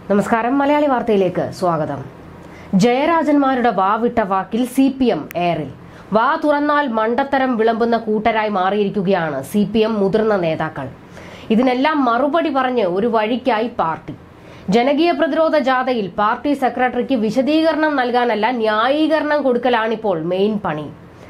നമസ്കാരം. മലയാളി വാർത്തയിലേക്ക് സ്വാഗതം. ജയരാജന്മാരുടെ വാവിട്ട വാക്കിൽ CPM എയറിൽ. വാ തുറന്നാൽ മണ്ടത്തരം വിളമ്പുന്ന കൂട്ടരായി മാറിയിരിക്കുകയാണ് CPM മുതിർന്ന നേതാക്കൾ. ഇതിനെല്ലാം മറുപടി പറഞ്ഞ് ഒരു വഴിക്കായി പാർട്ടി. ജനകീയ പ്രതിരോധ ജാഥയിൽ പാർട്ടി സെക്രട്ടറിക്ക് വിശദീകരണം നൽകാനല്ല, ന്യായീകരണം കൊടുക്കലാണിപ്പോൾ മെയിൻ പണി.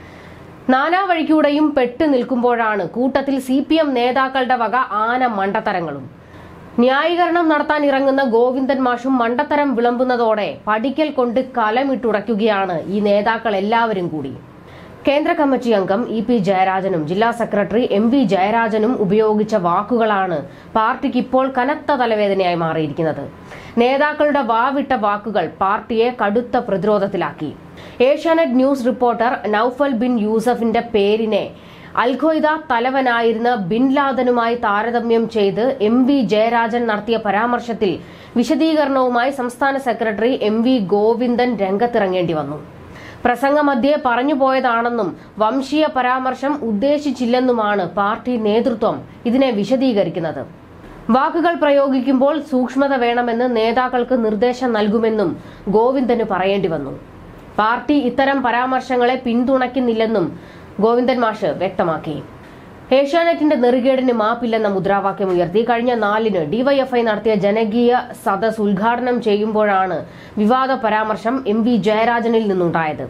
നാനാ വഴിക്കൂടെയും പെട്ടു നിൽക്കുമ്പോഴാണ് കൂട്ടത്തിൽ CPM നേതാക്കളുടെ വക ആന മണ്ടത്തരങ്ങളും. ന്യായീകരണം നടത്താൻ ഇറങ്ങുന്ന ഗോവിന്ദൻ മാഷും മണ്ടത്തരം വിളമ്പുന്നതോടെ പടിക്കൽ കൊണ്ട് കലമിട്ടുടയ്ക്കുകയാണ് ഈ നേതാക്കൾ എല്ലാവരും കൂടി. കേന്ദ്ര കമ്മിറ്റി അംഗം EP ജയരാജനും ജില്ലാ സെക്രട്ടറി MV ജയരാജനും ഉപയോഗിച്ച വാക്കുകളാണ് പാർട്ടിക്ക് ഇപ്പോൾ കനത്ത തലവേദനയായി മാറിയിരിക്കുന്നത്. നേതാക്കളുടെ വാവിട്ട വാക്കുകൾ പാർട്ടിയെ കടുത്ത പ്രതിരോധത്തിലാക്കി. ഏഷ്യാനെറ്റ് ന്യൂസ് റിപ്പോർട്ടർ നൌഫൽ ബിൻ യൂസഫിന്റെ പേരിനെ അൽഖ്വയ്ദ തലവനായിരുന്ന ബിൻ ലാദനുമായി താരതമ്യം ചെയ്ത് MV ജയരാജൻ നടത്തിയ പരാമർശത്തിൽ വിശദീകരണവുമായി സംസ്ഥാന സെക്രട്ടറി MV ഗോവിന്ദൻ രംഗത്തിറങ്ങേണ്ടി വന്നു. പ്രസംഗമധ്യേ പറഞ്ഞുപോയതാണെന്നും വംശീയ പരാമർശം ഉദ്ദേശിച്ചില്ലെന്നുമാണ് പാർട്ടി നേതൃത്വം ഇതിനെ വിശദീകരിക്കുന്നത്. വാക്കുകൾ പ്രയോഗിക്കുമ്പോൾ സൂക്ഷ്മത വേണമെന്ന് നേതാക്കൾക്ക് നിർദ്ദേശം നൽകുമെന്നും ഗോവിന്ദന് പറയേണ്ടി വന്നു. പാർട്ടി ഇത്തരം പരാമർശങ്ങളെ പിന്തുണയ്ക്കുന്നില്ലെന്നും ഗോവിന്ദൻ മാഷ് വ്യക്തമാക്കി. ഏഷ്യാനെറ്റിന്റെ നെറുകേടിന് മാപ്പില്ലെന്ന മുദ്രാവാക്യം ഉയർത്തി കഴിഞ്ഞ 4-ന് DYFI നടത്തിയ ജനകീയ സദസ് ഉദ്ഘാടനം ചെയ്യുമ്പോഴാണ് വിവാദ പരാമർശം MV ജയരാജനിൽ നിന്നുണ്ടായത്.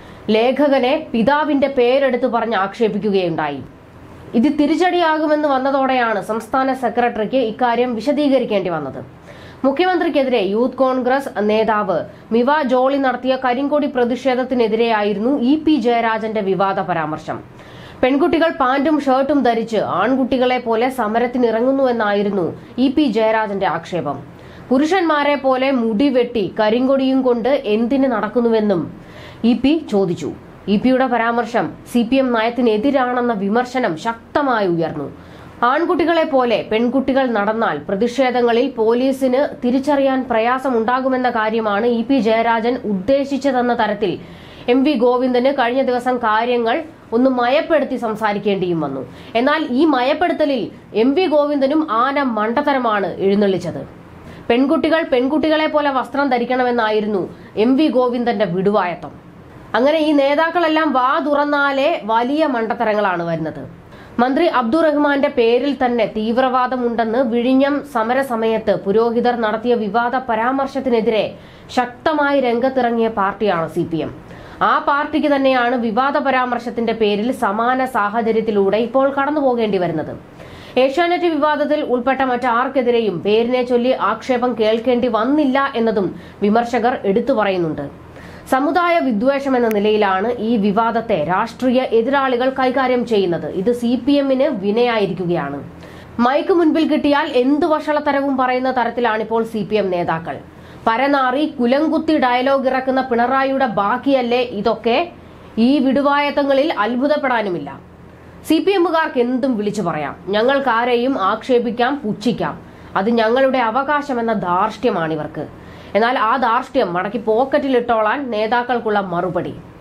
ലേഖകനെ പിതാവിന്റെ പേരെടുത്തു പറഞ്ഞ് ആക്ഷേപിക്കുകയുണ്ടായി. ഇത് തിരിച്ചടിയാകുമെന്ന് വന്നതോടെയാണ് സംസ്ഥാന സെക്രട്ടറിക്ക് ഇക്കാര്യം വിശദീകരിക്കേണ്ടി വന്നത്. മുഖ്യമന്ത്രിക്കെതിരെ യൂത്ത് കോൺഗ്രസ് നേതാവ് മിവ ജോളി നടത്തിയ കരിങ്കൊടി പ്രതിഷേധത്തിനെതിരെയായിരുന്നു EP ജയരാജന്റെ വിവാദ പരാമർശം. പെൺകുട്ടികൾ പാന്റും ഷർട്ടും ധരിച്ച് ആൺകുട്ടികളെ പോലെ സമരത്തിനിറങ്ങുന്നുവെന്നായിരുന്നു EP ജയരാജന്റെ ആക്ഷേപം. പുരുഷന്മാരെ പോലെ മുടി വെട്ടി കരിങ്കൊടിയും കൊണ്ട് എന്തിന് നടക്കുന്നുവെന്നും EP ചോദിച്ചു. EP-യുടെ പരാമർശം CPM നയത്തിനെതിരാണെന്ന വിമർശനം ശക്തമായി ഉയർന്നു. ആൺകുട്ടികളെ പോലെ പെൺകുട്ടികൾ നടന്നാൽ പ്രതിഷേധങ്ങളിൽ പോലീസിന് തിരിച്ചറിയാൻ പ്രയാസമുണ്ടാകുമെന്ന കാര്യമാണ് EP ജയരാജൻ ഉദ്ദേശിച്ചതെന്ന തരത്തിൽ MV ഗോവിന്ദന് കഴിഞ്ഞ ദിവസം കാര്യങ്ങൾ ഒന്ന് മയപ്പെടുത്തി സംസാരിക്കേണ്ടിയും വന്നു. എന്നാൽ ഈ മയപ്പെടുത്തലിൽ MV ഗോവിന്ദനും ആന മണ്ടത്തരമാണ് എഴുന്നള്ളിച്ചത്. പെൺകുട്ടികൾ പെൺകുട്ടികളെ പോലെ വസ്ത്രം ധരിക്കണമെന്നായിരുന്നു MV ഗോവിന്ദന്റെ വിടുവായത്വം. അങ്ങനെ ഈ നേതാക്കളെല്ലാം വാ തുറന്നാലേ വലിയ മണ്ടത്തരങ്ങളാണ് വരുന്നത്. മന്ത്രി അബ്ദുറഹ്മാന്റെ പേരിൽ തന്നെ തീവ്രവാദമുണ്ടെന്ന് വിഴിഞ്ഞം സമരസമയത്ത് പുരോഹിതർ നടത്തിയ വിവാദ പരാമർശത്തിനെതിരെ ശക്തമായി രംഗത്തിറങ്ങിയ പാർട്ടിയാണ് CPM. ആ പാർട്ടിക്ക് തന്നെയാണ് വിവാദ പരാമർശത്തിന്റെ പേരിൽ സമാന സാഹചര്യത്തിലൂടെ ഇപ്പോൾ കടന്നുപോകേണ്ടി വരുന്നത്. ഏഷ്യാനെറ്റ് വിവാദത്തിൽ ഉൾപ്പെട്ട മറ്റാർക്കെതിരെയും പേരിനെ ചൊല്ലി ആക്ഷേപം കേൾക്കേണ്ടി വന്നില്ല എന്നതും വിമർശകർ എടുത്തു പറയുന്നുണ്ട്. സമുദായ വിദ്വേഷം എന്ന നിലയിലാണ് ഈ വിവാദത്തെ രാഷ്ട്രീയ എതിരാളികൾ കൈകാര്യം ചെയ്യുന്നത്. ഇത് CPM-ന് വിനയായിരിക്കുകയാണ്. മൈക്ക് മുൻപിൽ കിട്ടിയാൽ എന്തു വഷളത്തരവും പറയുന്ന തരത്തിലാണിപ്പോൾ CPM നേതാക്കൾ. പരനാറി കുലംകുത്തി ഡയലോഗ് ഇറക്കുന്ന പിണറായിയുടെ ബാക്കിയല്ലേ ഇതൊക്കെ? ഈ വിടുവായത്തങ്ങളിൽ അത്ഭുതപ്പെടാനുമില്ല. CPM-കാർക്ക് എന്തും വിളിച്ചു പറയാം. ഞങ്ങൾക്കാരെയും ആക്ഷേപിക്കാം, പുച്ഛിക്കാം. അത് ഞങ്ങളുടെ അവകാശമെന്ന ധാർഷ്ട്യമാണിവർക്ക്. എന്നാൽ ആ ധാർഷ്ട്യം മടക്കി പോക്കറ്റിലിട്ടോളാൻ നേതാക്കൾക്കുള്ള മറുപടി